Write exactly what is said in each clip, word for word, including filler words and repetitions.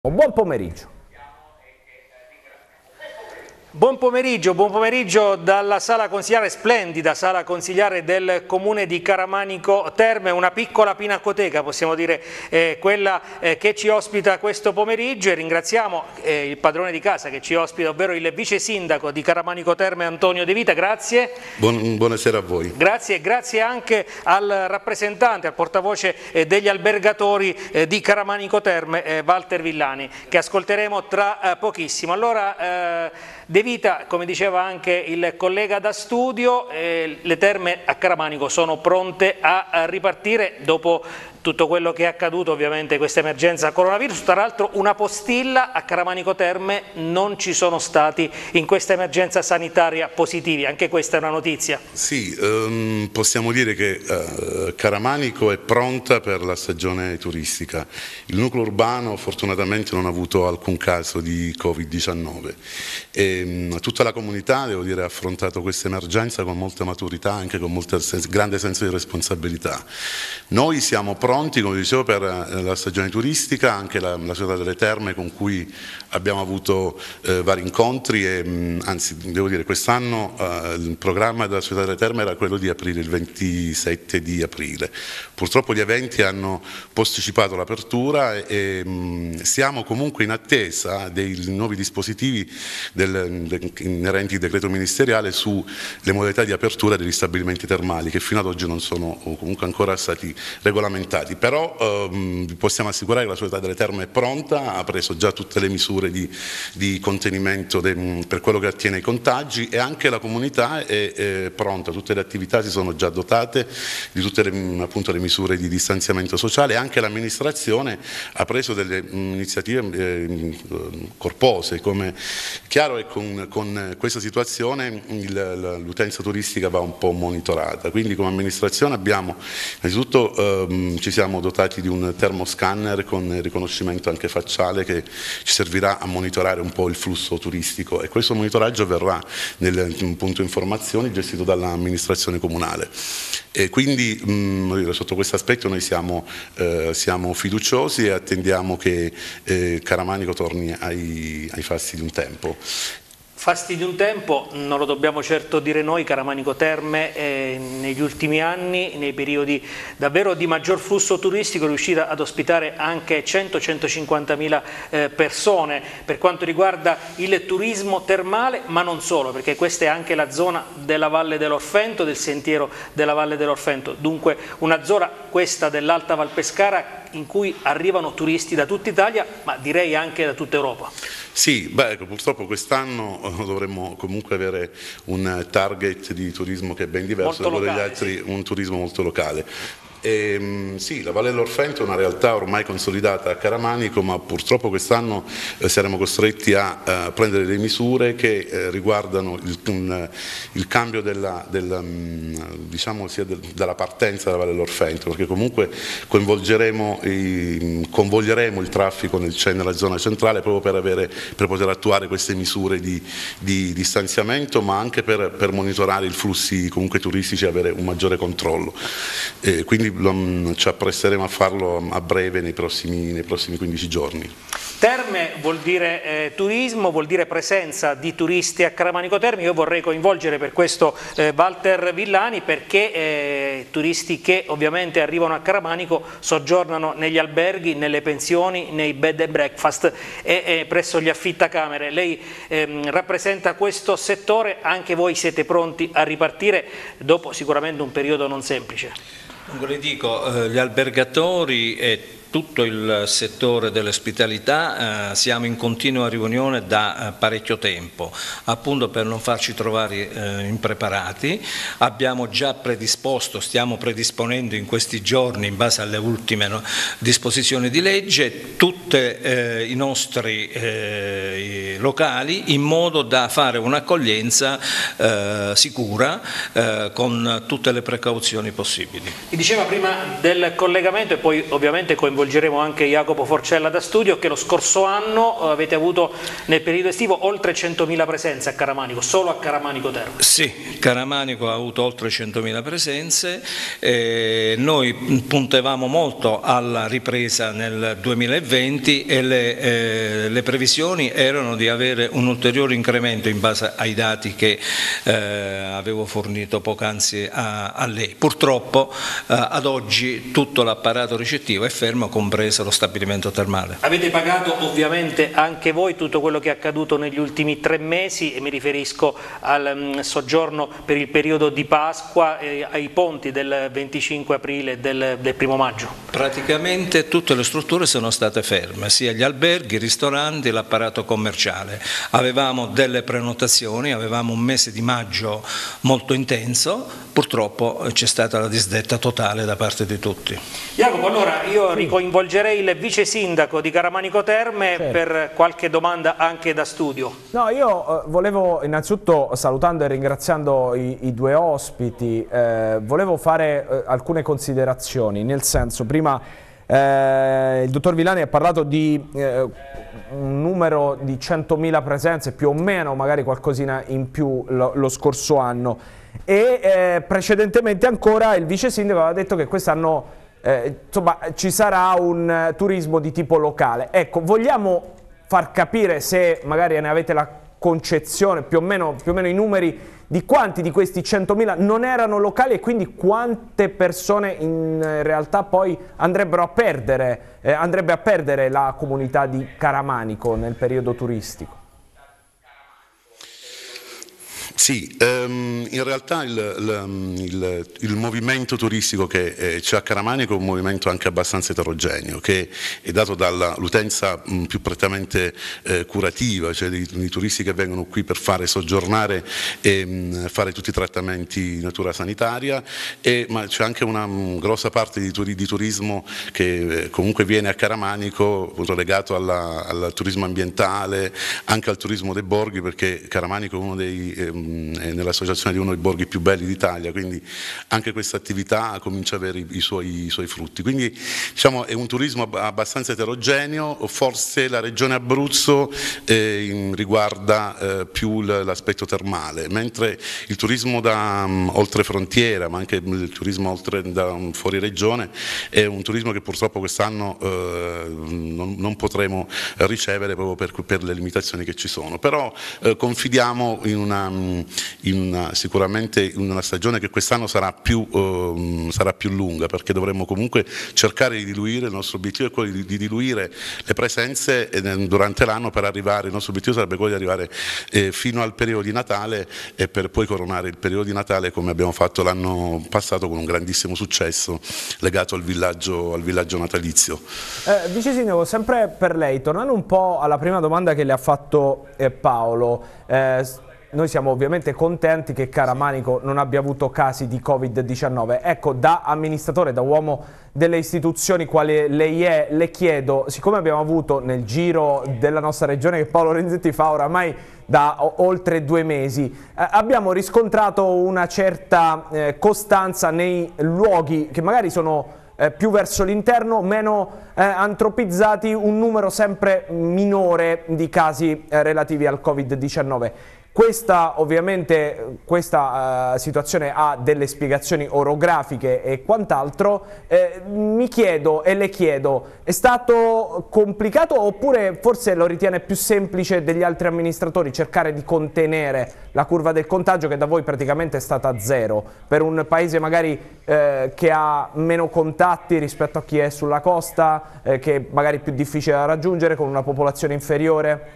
Buon pomeriggio. Buon pomeriggio, buon pomeriggio dalla sala consigliare, splendida sala consigliare del comune di Caramanico Terme, una piccola pinacoteca, possiamo dire, eh, quella eh, che ci ospita questo pomeriggio, e ringraziamo eh, il padrone di casa che ci ospita, ovvero il vice sindaco di Caramanico Terme, Antonio De Vita. Grazie. Buon, buonasera a voi. Grazie e grazie anche al rappresentante, al portavoce eh, degli albergatori eh, di Caramanico Terme, eh, Walter Villani, che ascolteremo tra eh, pochissimo. Allora, eh, De Vita, come diceva anche il collega da studio, eh, le terme a Caramanico sono pronte a, a ripartire dopo tutto quello che è accaduto, ovviamente questa emergenza coronavirus. Tra l'altro una postilla: a Caramanico Terme non ci sono stati in questa emergenza sanitaria positivi, anche questa è una notizia. Sì, ehm, possiamo dire che eh, Caramanico è pronta per la stagione turistica. Il nucleo urbano fortunatamente non ha avuto alcun caso di Covid diciannove e mh, tutta la comunità, devo dire, ha affrontato questa emergenza con molta maturità, anche con molto sen- grande senso di responsabilità. Noi siamo pronti pronti, come dicevo, per la stagione turistica, anche la, la Società delle Terme, con cui abbiamo avuto eh, vari incontri e mh, anzi devo dire quest'anno eh, il programma della Società delle Terme era quello di aprire il ventisette di aprile. Purtroppo gli eventi hanno posticipato l'apertura e, e mh, siamo comunque in attesa dei nuovi dispositivi del, del, inerenti al decreto ministeriale sulle modalità di apertura degli stabilimenti termali, che fino ad oggi non sono o comunque ancora stati regolamentati. Però ehm, vi possiamo assicurare che la Società delle Terme è pronta, ha preso già tutte le misure di, di contenimento de, per quello che attiene ai contagi, e anche la comunità è, è pronta, tutte le attività si sono già dotate di tutte le, appunto, le misure di distanziamento sociale, e anche l'amministrazione ha preso delle mh, iniziative eh, corpose. Come chiaro, e con, con questa situazione l'utenza turistica va un po' monitorata, quindi come amministrazione abbiamo innanzitutto ehm, ci siamo dotati di un termoscanner con riconoscimento anche facciale che ci servirà a monitorare un po' il flusso turistico, e questo monitoraggio verrà nel punto informazioni gestito dall'amministrazione comunale. E quindi mh, sotto questo aspetto noi siamo, eh, siamo fiduciosi e attendiamo che eh, Caramanico torni ai, ai fasti di un tempo. Fasti di un tempo, non lo dobbiamo certo dire noi. Caramanico Terme eh, negli ultimi anni, nei periodi davvero di maggior flusso turistico, è riuscita ad ospitare anche cento centocinquantamila eh, persone per quanto riguarda il turismo termale, ma non solo, perché questa è anche la zona della Valle dell'Orfento, del sentiero della Valle dell'Orfento, dunque una zona, questa dell'Alta Valpescara, in cui arrivano turisti da tutta Italia, ma direi anche da tutta Europa. Sì, beh, ecco, purtroppo quest'anno dovremmo comunque avere un target di turismo che è ben diverso da quello degli altri, sì. Un turismo molto locale. E, sì, la Valle dell'Orfento è una realtà ormai consolidata a Caramanico, ma purtroppo quest'anno eh, saremo costretti a eh, prendere delle misure che eh, riguardano il, un, il cambio della, della, diciamo, sia del, dalla partenza della Valle dell'Orfento, perché comunque coinvolgeremo i, convoglieremo il traffico nel, nella zona centrale proprio per, avere, per poter attuare queste misure di, di distanziamento, ma anche per, per monitorare i flussi comunque turistici e avere un maggiore controllo. Eh, quindi lo, ci appresseremo a farlo a breve, nei prossimi, nei prossimi quindici giorni. Terme vuol dire eh, turismo, vuol dire presenza di turisti a Caramanico Terme. Io vorrei coinvolgere per questo eh, Walter Villani, perché eh, turisti che ovviamente arrivano a Caramanico soggiornano negli alberghi, nelle pensioni, nei bed and breakfast e eh, presso gli affittacamere. Lei ehm, rappresenta questo settore, anche voi siete pronti a ripartire dopo sicuramente un periodo non semplice? Dunque le dico, eh, gli albergatori e tutto il settore dell'ospitalità eh, siamo in continua riunione da eh, parecchio tempo, appunto per non farci trovare eh, impreparati. Abbiamo già predisposto, stiamo predisponendo in questi giorni, in base alle ultime no, disposizioni di legge, tutti eh, i nostri eh, i locali, in modo da fare un'accoglienza eh, sicura eh, con tutte le precauzioni possibili. Mi diceva prima del collegamento, e poi ovviamente coinvolgendo coinvolgeremo anche Jacopo Forcella da studio, che lo scorso anno avete avuto nel periodo estivo oltre centomila presenze a Caramanico, solo a Caramanico Terme. Sì, Caramanico ha avuto oltre centomila presenze, eh, noi puntevamo molto alla ripresa nel duemilaventi e le, eh, le previsioni erano di avere un ulteriore incremento in base ai dati che eh, avevo fornito poc'anzi a, a lei. Purtroppo eh, ad oggi tutto l'apparato ricettivo è fermo, compreso lo stabilimento termale. Avete pagato ovviamente anche voi tutto quello che è accaduto negli ultimi tre mesi, e mi riferisco al um, soggiorno per il periodo di Pasqua e ai ponti del venticinque aprile e del, del primo maggio. Praticamente tutte le strutture sono state ferme, sia gli alberghi, i ristoranti, l'apparato commerciale. Avevamo delle prenotazioni, avevamo un mese di maggio molto intenso, purtroppo c'è stata la disdetta totale da parte di tutti. Jacopo, allora io ricoinvolgerei il vice sindaco di Caramanico Terme, certo, per qualche domanda anche da studio. No, io eh, volevo innanzitutto, salutando e ringraziando i, i due ospiti, eh, volevo fare eh, alcune considerazioni, nel senso, prima eh, il dottor Villani ha parlato di eh, un numero di centomila presenze, più o meno, magari qualcosina in più lo, lo scorso anno, e eh, precedentemente ancora il vice sindaco aveva detto che quest'anno eh, insomma, ci sarà un uh, turismo di tipo locale. Ecco, vogliamo far capire, se magari ne avete la concezione, più o meno, più o meno i numeri di quanti di questi centomila non erano locali, e quindi quante persone in realtà poi andrebbero a perdere, eh, andrebbe a perdere la comunità di Caramanico nel periodo turistico? Sì, um, in realtà il, il, il, il movimento turistico che c'è a Caramanico è un movimento anche abbastanza eterogeneo, che è dato dall'utenza più prettamente eh, curativa, cioè di, di turisti che vengono qui per fare soggiornare e mh, fare tutti i trattamenti di natura sanitaria, e, ma c'è anche una mh, grossa parte di, turi, di turismo che eh, comunque viene a Caramanico, appunto, legato alla, al turismo ambientale, anche al turismo dei borghi, perché Caramanico è uno dei... Eh, nell'associazione di uno dei borghi più belli d'Italia, quindi anche questa attività comincia a avere i, i, suoi, i suoi frutti. Quindi diciamo è un turismo abbastanza eterogeneo, forse la regione Abruzzo eh, riguarda eh, più l'aspetto termale, mentre il turismo da um, oltre frontiera, ma anche il turismo oltre, da um, fuori regione, è un turismo che purtroppo quest'anno eh, non, non potremo ricevere proprio per, per le limitazioni che ci sono, però eh, confidiamo in una in una, sicuramente in una stagione che quest'anno sarà più, eh, sarà più lunga, perché dovremmo comunque cercare di diluire, il nostro obiettivo è quello di, di diluire le presenze durante l'anno, per arrivare, il nostro obiettivo sarebbe quello di arrivare eh, fino al periodo di Natale, e per poi coronare il periodo di Natale come abbiamo fatto l'anno passato con un grandissimo successo legato al villaggio, al villaggio natalizio. Eh, Vice Sindaco, sempre per lei, tornando un po' alla prima domanda che le ha fatto eh, Paolo, eh, noi siamo ovviamente contenti che Caramanico non abbia avuto casi di Covid diciannove. Ecco, da amministratore, da uomo delle istituzioni quale lei è, le chiedo, siccome abbiamo avuto nel giro della nostra regione, che Paolo Renzetti fa oramai da oltre due mesi, eh, abbiamo riscontrato una certa eh, costanza nei luoghi che magari sono eh, più verso l'interno, meno eh, antropizzati, un numero sempre minore di casi eh, relativi al Covid diciannove. Questa ovviamente questa uh, situazione ha delle spiegazioni orografiche e quant'altro. Eh, mi chiedo e le chiedo, è stato complicato oppure forse lo ritiene più semplice degli altri amministratori cercare di contenere la curva del contagio, che da voi praticamente è stata zero, per un paese magari eh, che ha meno contatti rispetto a chi è sulla costa, eh, che magari è più difficile da raggiungere, con una popolazione inferiore?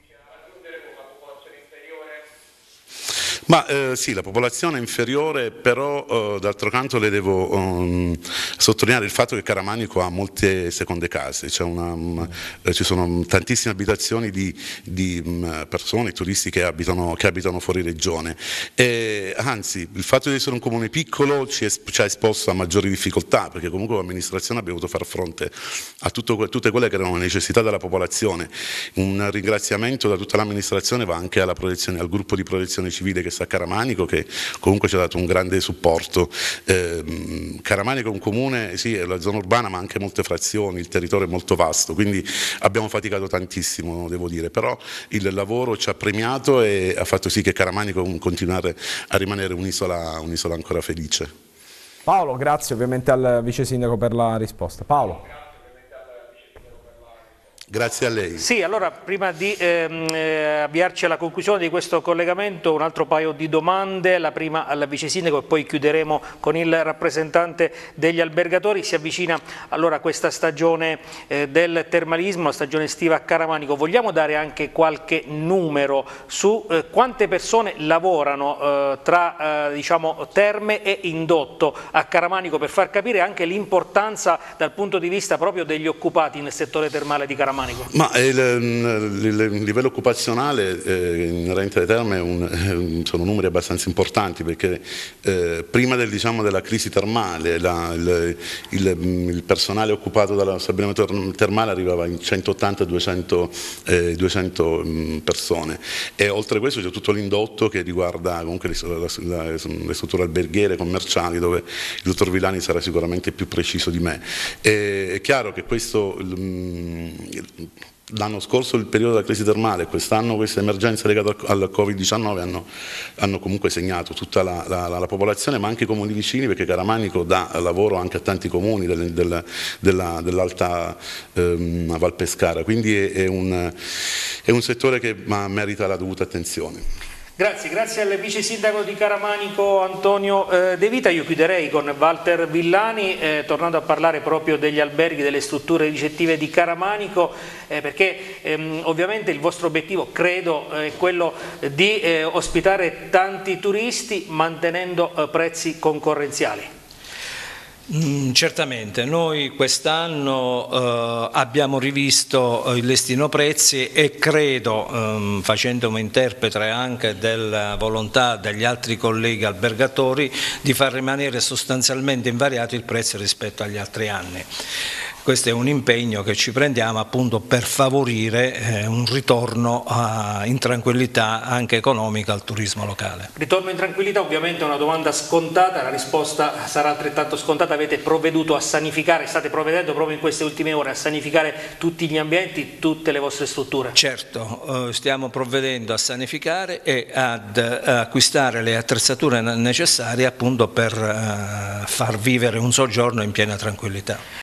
Ma eh, sì, la popolazione è inferiore, però eh, d'altro canto le devo um, sottolineare il fatto che Caramanico ha molte seconde case, cioè una, um, eh, ci sono tantissime abitazioni di, di um, persone, turisti che abitano, che abitano fuori regione, e, anzi il fatto di essere un comune piccolo ci, es ci ha esposto a maggiori difficoltà, perché comunque l'amministrazione ha dovuto far fronte a tutto, tutte quelle che erano le necessità della popolazione. Un ringraziamento da tutta l'amministrazione va anche alla protezione, al gruppo di protezione civile che sta a Caramanico, che comunque ci ha dato un grande supporto. Eh, Caramanico è un comune, sì, è la zona urbana, ma anche molte frazioni, il territorio è molto vasto, quindi abbiamo faticato tantissimo, devo dire, però il lavoro ci ha premiato e ha fatto sì che Caramanico continuare a rimanere un'isola un'isola ancora felice. Paolo, grazie ovviamente al vice sindaco per la risposta. Paolo. Grazie a lei. Sì, allora prima di ehm, eh, avviarci alla conclusione di questo collegamento, un altro paio di domande, la prima al vice sindaco e poi chiuderemo con il rappresentante degli albergatori. Si avvicina allora questa stagione eh, del termalismo, la stagione estiva a Caramanico. Vogliamo dare anche qualche numero su eh, quante persone lavorano eh, tra eh, diciamo, terme e indotto a Caramanico, per far capire anche l'importanza dal punto di vista proprio degli occupati nel settore termale di Caramanico? Ma il, il, il livello occupazionale eh, inerente alle terme è un, sono numeri abbastanza importanti, perché eh, prima del, diciamo, della crisi termale la, il, il, il personale occupato dallo stabilimento termale arrivava in centottanta duecento eh, persone, e oltre a questo c'è tutto l'indotto che riguarda comunque le, la, le strutture alberghiere, commerciali, dove il dottor Villani sarà sicuramente più preciso di me. E, è chiaro che questo l'anno scorso il periodo della crisi termale, quest'anno questa emergenza legata al Covid diciannove hanno, hanno comunque segnato tutta la, la, la popolazione, ma anche i comuni vicini, perché Caramanico dà lavoro anche a tanti comuni del, del, della, dell'Alta ehm, Val Pescara, quindi è, è, un, è un settore che merita la dovuta attenzione. Grazie, grazie al vice sindaco di Caramanico Antonio eh, De Vita. Io chiuderei con Walter Villani, eh, tornando a parlare proprio degli alberghi, delle strutture ricettive di Caramanico, eh, perché ehm, ovviamente il vostro obiettivo, credo, è quello di eh, ospitare tanti turisti mantenendo eh, prezzi concorrenziali. Mm, certamente, noi quest'anno eh, abbiamo rivisto il listino prezzi e credo, ehm, facendomi interprete anche della volontà degli altri colleghi albergatori, di far rimanere sostanzialmente invariato il prezzo rispetto agli altri anni. Questo è un impegno che ci prendiamo appunto per favorire eh, un ritorno a, in tranquillità anche economica al turismo locale. Ritorno in tranquillità ovviamente è una domanda scontata, la risposta sarà altrettanto scontata. Avete provveduto a sanificare, state provvedendo proprio in queste ultime ore a sanificare tutti gli ambienti, tutte le vostre strutture? Certo, eh, stiamo provvedendo a sanificare e ad eh, acquistare le attrezzature necessarie appunto per eh, far vivere un soggiorno in piena tranquillità.